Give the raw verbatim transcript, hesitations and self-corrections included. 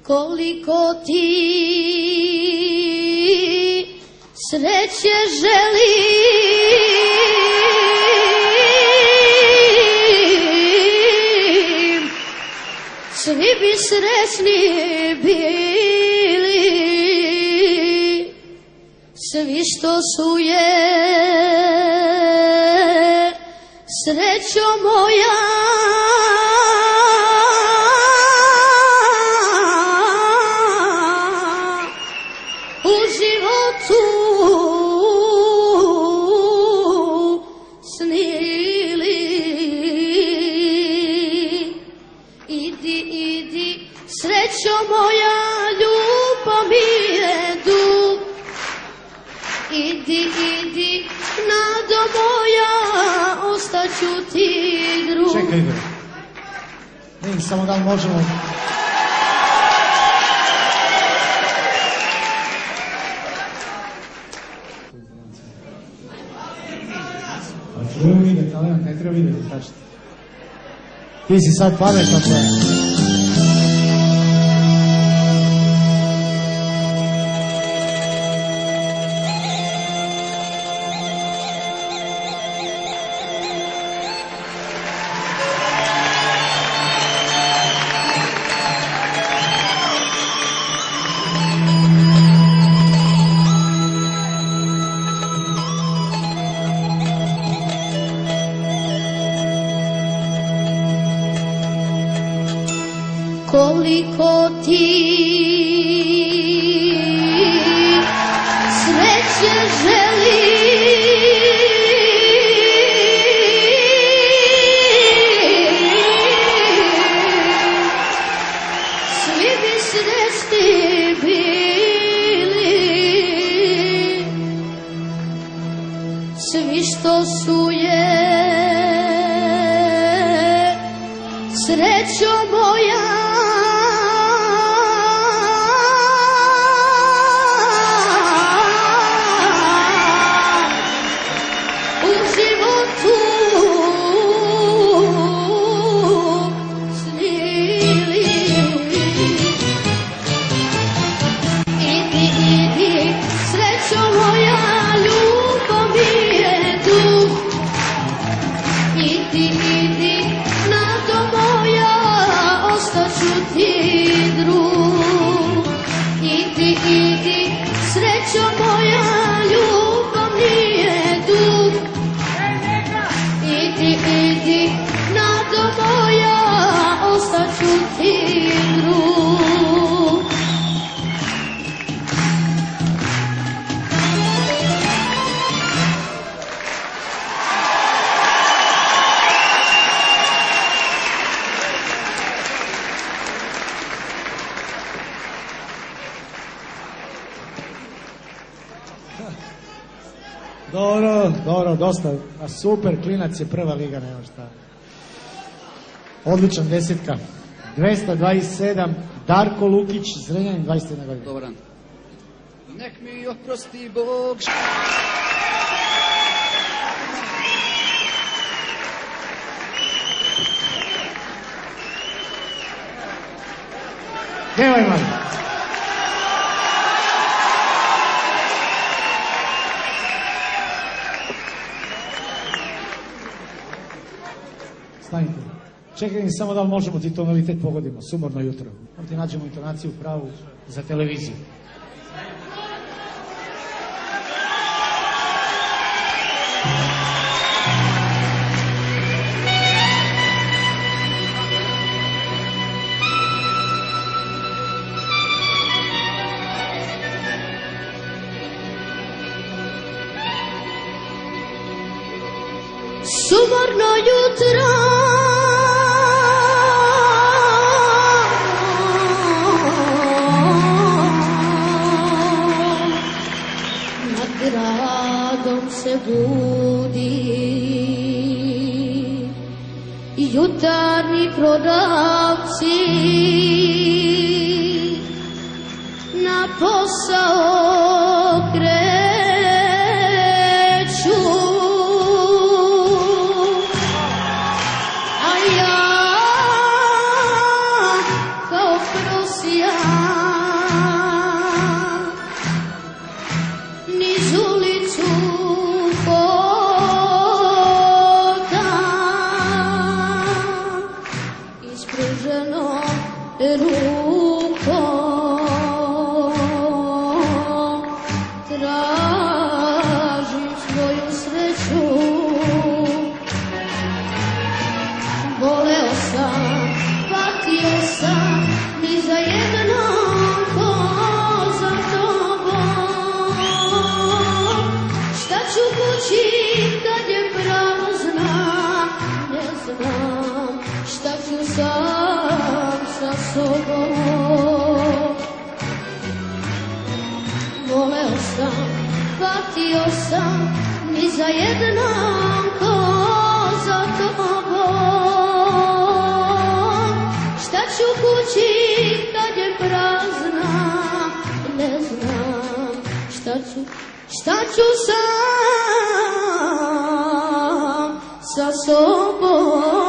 koliko ti sreće želim, svi bi srećni bili, svi što su je srećo moja. Srećo moja, ljubav mi je dug. Idi, idi, nado moja, ostaću ti drug. Čekaj, ide. Ne, samo da li možemo... Pa čuju vidjeti, ali ne treba vidjeti, kažete. Ti si sad pametna tvoja. Koliko ti sreće želim, svi bi srećni bili, svi što su je srećo moja. Srećo moja, ljubav nije dug. Idi, idi, nado moja, ostaću ti drug. Dobro, dobro, dosta. A super, Klinac je prva liga, nema šta. Odličan desetka. dvesta dvadeset sedam, Darko Lukić, Zrenjanin, dvadeset jedna godina. Dobar dan. Nek mi oprosti Bog. Nemoj mali. Stanite. Čekaj mi samo da li možemo ti tonalitet pogodimo, sumorno jutro. Da ti nađemo intonaciju pravu za televiziju. Sumorno jutro nad gradom se budi, jutarnji prodavci na posao kreću. Yeah. rukom tražim svoju sreću. Voleo sam, patio sam, ni za jednom ko za tobom. Šta ću kući kad je prazna, ne znam. Šta ću sam sa sobom. Voleo sam, patio sam, ni za jednom ko za tobom. Šta ću kući kad je prazna, ne znam. Šta ću, šta ću sam sa sobom.